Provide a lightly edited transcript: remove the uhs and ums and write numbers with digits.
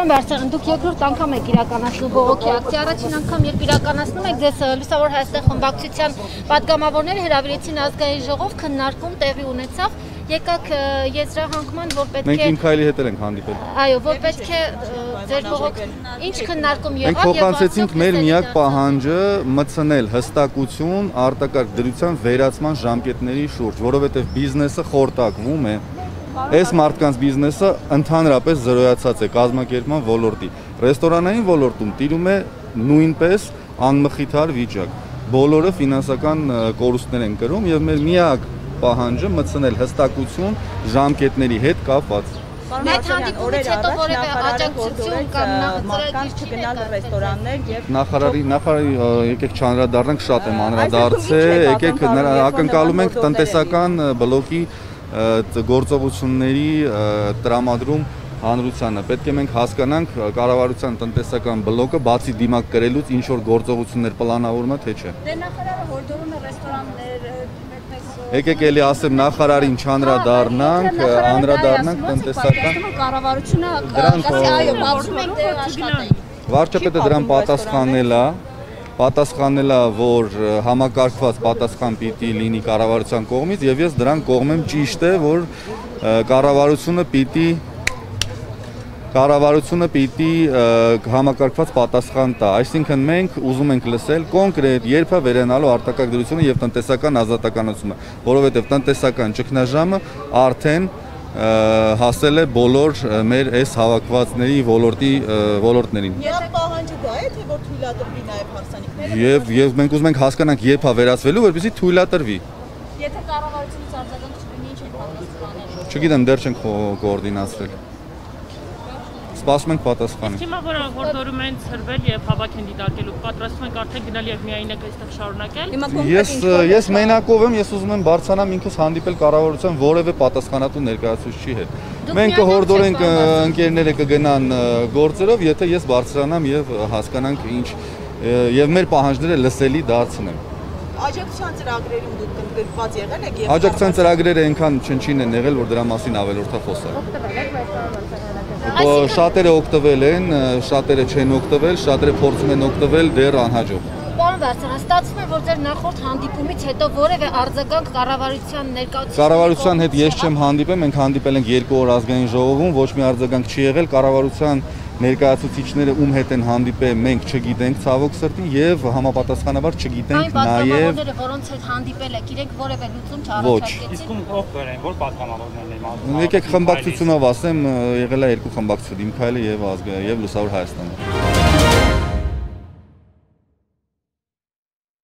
Պարոն Վարդան, դուք երկրորդ անգամ եք իրականացնում բողոքի ակցիա, առաջին անգամ երբ իրականացնում եք, ձեզ Լուսավոր Հայաստան խմբակցության պատգամավորները հրավիրեցին ազգային ժողով, քննարկում տեղի ունեցավ, եկաք եզրահանգման, որ պետք է Մենք իմ քայլի հետ ենք հանդիպել։ Այո, որ պետք է ձեր բողոք ինչ քննարկում եղավ։ Մենք փոխանցեցինք մեր միակ պահանջը մտցնել հստակություն արտակարգ դրության վերացման ժամկետների շուրջ, որովհետև բիզնեսը խորտակվում է։ Այս մարդկանց բիզնեսը ընդհանրապես զրոյացած է կազմակերպման ոլորտի։ Ռեստորանային ոլորտում տիրում է նույնպես անմխիթար վիճակ։ Բոլորը ֆինանսական կորուստներ են կրում եւ մեր միակ պահանջը մտցնել հստակություն ժամկետների հետ կապված։ Այդ հանդիպումից հետո որևէ աջակցություն կամ նախարարի չգնալ ռեստորաններ եւ նախարարի եկեք չանդրադառնանք, շատ եմ անդրադարձել, եկեք ակնկալում ենք տնտեսական բլոկի գործողությունների տրամադրում հանրությանը։ Պետք է մենք հասկանանք կառավարության տնտեսական բլոկը բացի դիմակ կրելուց ինչ որ գործողություններ պլանավորում է թե չէ։ Դե նախարարը հորդորում է ռեստորաններ Եկեք էլի ասեմ նախարարին չանդրադառնանք, անդրադառնանք տնտեսական կառավարությունը այո, բացում եք դեր աշխատել։ Վարչապետը դրան պատասխանել է, որ համակարգված պատասխան պիտի լինի կառավարության կողմից եւ ես դրան կողմ եմ, ճիշտ է, որ կառավարությունը պիտի համակարգված պատասխան տա, այսինքն մենք ուզում ենք լսել կոնկրետ երբ է վերանալու արտակարգ դրությունը եւ տնտեսական ազատականությունը, որովհետեւ տնտեսական ճգնաժամը արդեն հասել է բոլոր մեր այս հավաքվածների ոլորտներին։ Եվ պահանջը դա է, թե որ թույլատրվի նաեւ հարսանիքները։ Եվ մենք ուզում ենք հասկանանք երբ է վերացվելու, որպեսզի թույլատրվի։ Եթե կառավարությունից արձագանք չլինի, ինչ եք պատասխանել։ Չգիտեմ, դեռ չենք կոորդինացրել։ Սպասում ենք պատասխանի։ Հիմա որ հորդորում են ծրվել եւ հավաք են դիտարկելու, պատրաստվում ենք արդեն գնալ եւ միայն եք այստեղ շարունակել։ Ես մենակով եմ, ես ուզում եմ բարձրանամ ինքս հանդիպել կառավարության որևէ պատասխանատու ներկայացուցչի հետ։ Մենք կհորդորենք ընկերները կգնան գործերով, եթե ես բարձրանամ եւ հասկանանք ինչ եւ մեր պահանջները լսելի դարձնեմ։ Աջակցության ծրագրերում դուք ընդգրկված եղել եք եւ Աջակցության ծրագրերը այնքան չնչին են եղել, որ դրա մասին ավելորդ է խոսալ։ Շատերը օգտվել են, շատերը չեն օգտվել, շատերը փորձում են օգտվել դեռ անհաջող։ Պարոն Վարդան, ստացվում է, որ ձեր նախորդ հանդիպումից հետո որևէ արձագանք կառավարության ներկայացուցիչ Կառավարության հետ ես չեմ հանդիպել, մենք հանդիպել ենք 2 օր ազգային ժողովում, ոչ մի արձագանք չի եղել, կառավարության ներկայացուցիչները ում հետ են հանդիպել, մենք չգիտենք ցավոք սրտի եւ համապատասխանաբար չգիտենք նաեւ պատգամավորները, որոնց հետ հանդիպել եք, իրենք որևէ լուծում չառաջարկեցին։ Իսկ ով են, որ պատգամավորներն են։ Եկեք խմբակցությունով ասեմ, եղել է 2 խմբակցություն, Իմ քայլը եւ Լուսավոր Հայաստանը։